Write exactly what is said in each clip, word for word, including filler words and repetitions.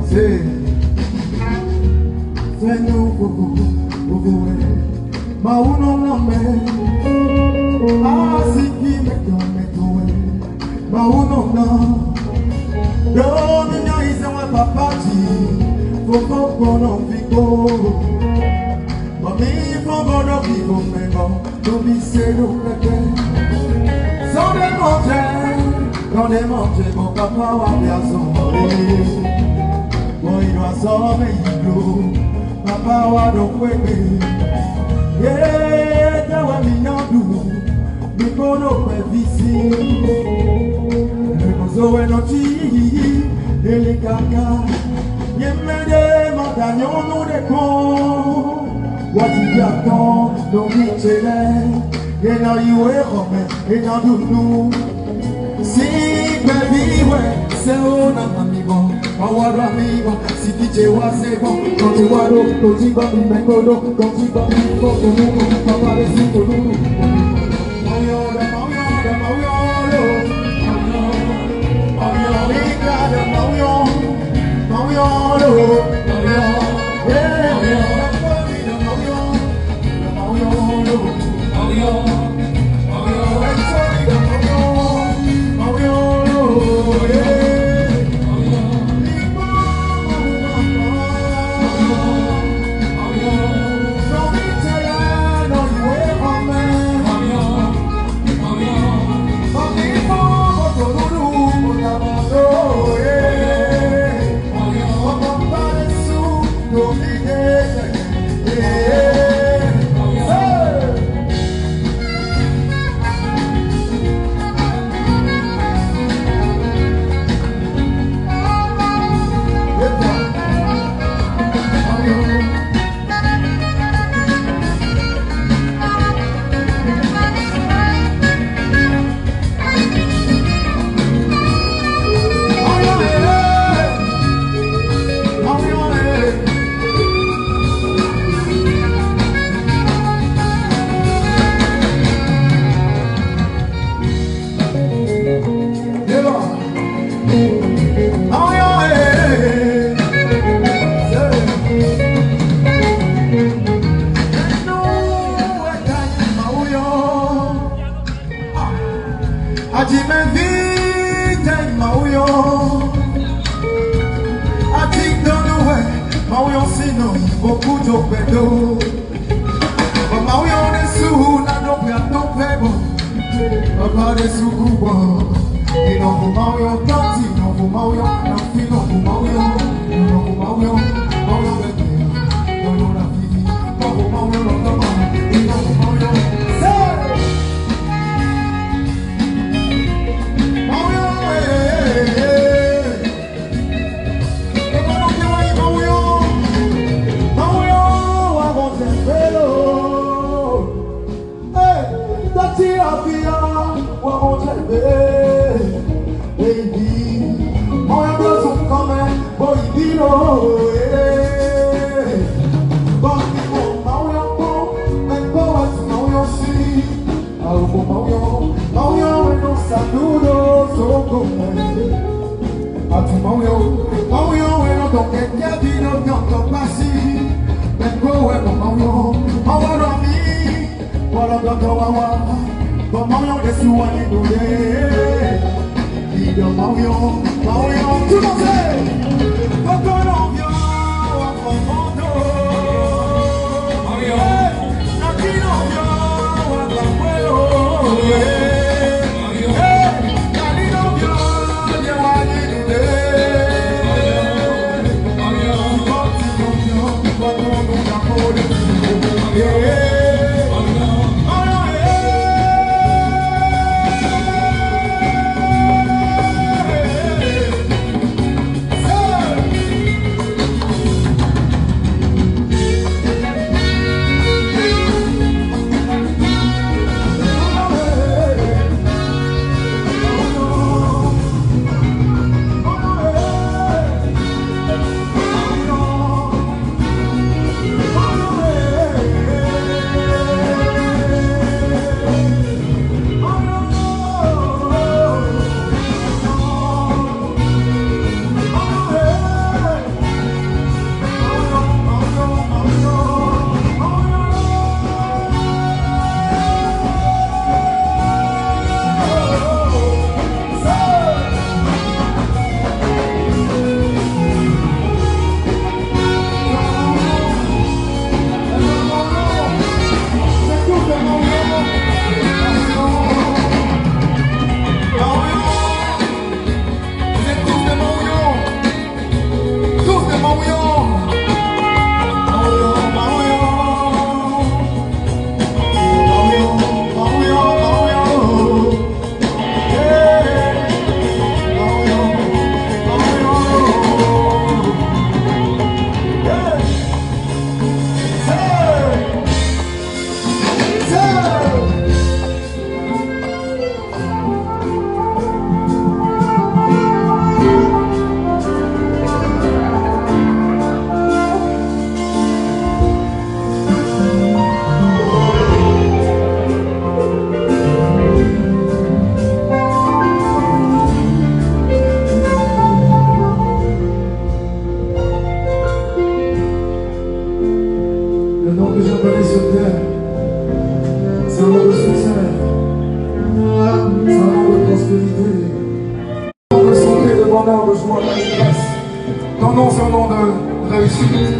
C'est nous pour vous, ma ou non non mais ah si qui me tombe tombe ma ou non non don't know is my papa ji for for no figo mami for no figo me go to be say no again so de manger dans les manger mon papa wa bien son boy no so me you papa wa do kwebe yeah tawa mi no do mi ko no pe visi so when no ti ele kaka yemede madanyo no de ko what you got on no mi chele ye na you e home e na do do si baby we se ona mami bo awara mi bo si ti je wa se bo ko ti wa do ko ti ba mi me ko do ko ti ba mi ko ko no ko papa le si ko do ayo da ayo da ayo lo ayo mi ka da ayo ayo lo ayo yeah ayo da ayo ayo lo ayo beaucoup de pédos. Maman, on est sous, n'a donc pas ton pébo. Papa, est sous coupa. Et non, vous m'auriez entendu, non, vous m'auriez entendu, non, vous m'auriez entendu, non, vous m'auriez entendu, non, non, la vie, non, vous m'auriez entendu, et non, vous m'auriez entendu. Ton nom, c'est un nom de réussite.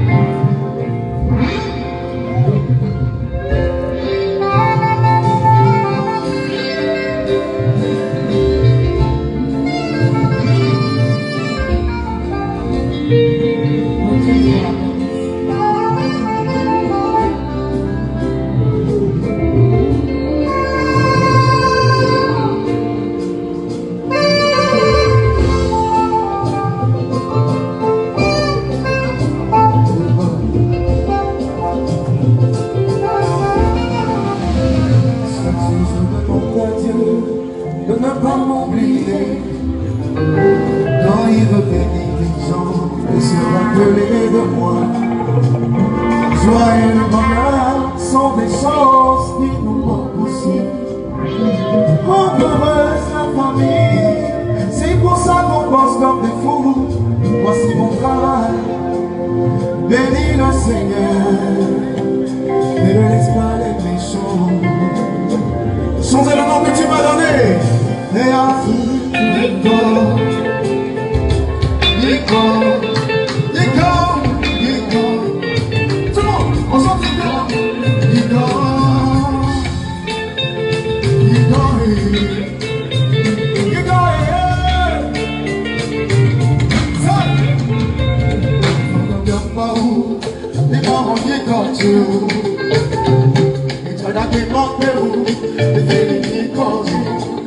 De ne pas m'oublier quand il revenait des gens et se rappeler de moi. Joie et le bonheur sont des choses qui nous manquent aussi. Rendre heureuse la famille, c'est pour ça qu'on bosse comme des fous. Voici mon travail, bénis le Seigneur, ne le laisse pas les méchants. Chantez le nom que tu m'as donné. Et à Nico, Nico, Nico, Nico. Tout le monde, on chante Nico. Nico, Nico, Nico, ça. On ne vient pas où, les parents Nico, tu. Et tu as qui manque où, les filles Nico, tu.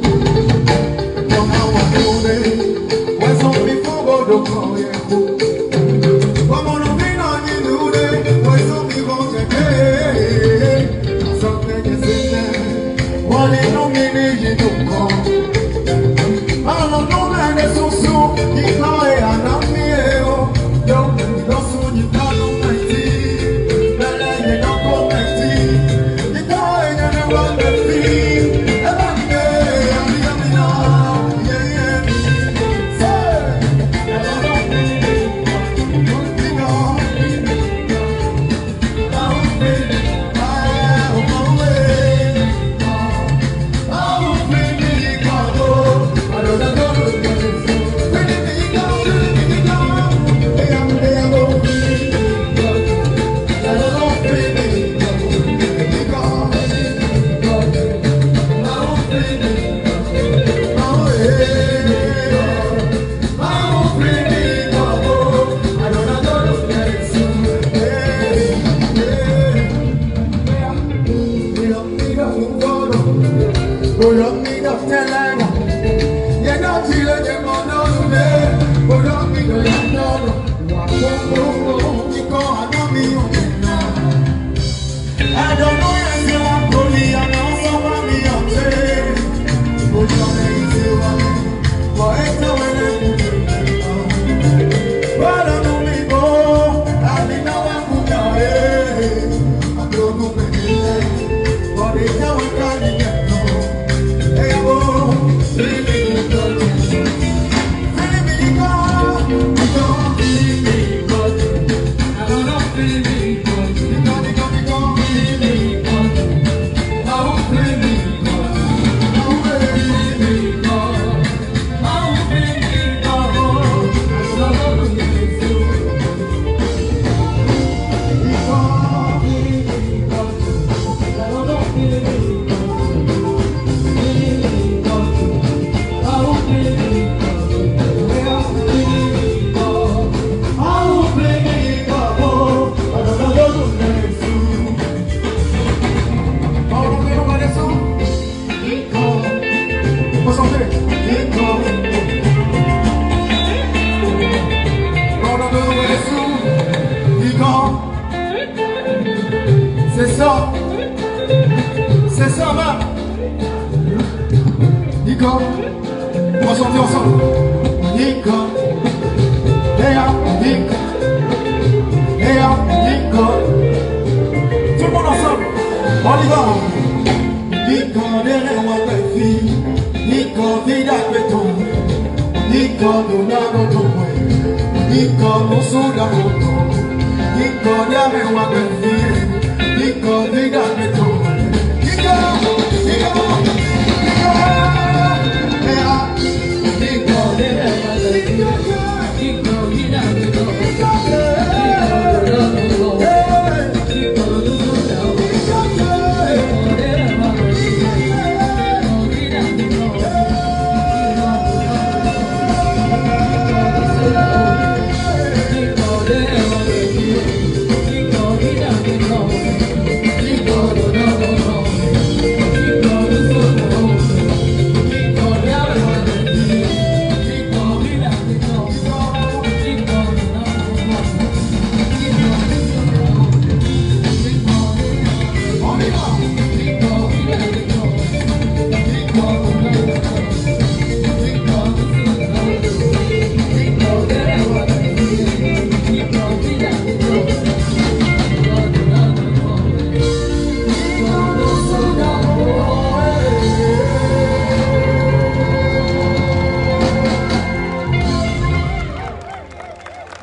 C'est ça, c'est ça, va. Nico, on va chanter ensemble. Nico, Léa, Nico, Léa, Nico. Tout le monde ensemble, on y va. Nico, derrière moi, belle fille. Nico, vida béton. Nico, nous n'avons pas. Nico, nous sommes dans mon temps. Nico, derrière moi, belle fille. Nico, vida béton. Nico, Nico, Nico, Léa, Nico, derrière moi, belle fille. Nico, vida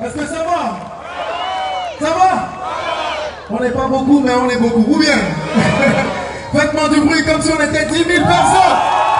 Est-ce que ça va? Ça va? On n'est pas beaucoup, mais on est beaucoup. Ou bien? Faites-moi du bruit comme si on était dix mille personnes.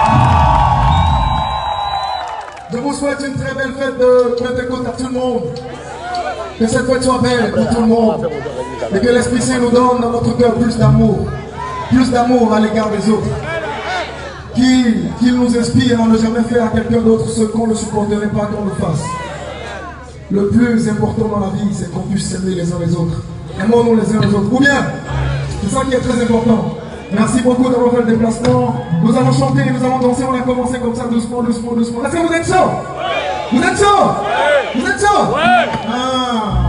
Je vous souhaite une très belle fête de Pentecôte à tout le monde. Que cette fête soit belle pour tout le monde. Et que l'Esprit Saint nous donne dans notre cœur plus d'amour. Plus d'amour à l'égard des autres. Qu'il qu'il nous inspire à ne jamais faire à quelqu'un d'autre ce qu'on ne supporterait pas qu'on le fasse. Le plus important dans la vie, c'est qu'on puisse s'aimer les uns les autres. Aimons-nous les uns les autres. Ou bien, c'est ça qui est très important. Merci beaucoup d'avoir fait le déplacement. Nous allons chanter, nous allons danser. On a commencé comme ça, doucement, doucement, doucement. Est-ce que vous êtes chaud? Vous êtes chaud? Vous êtes chaud? Ah.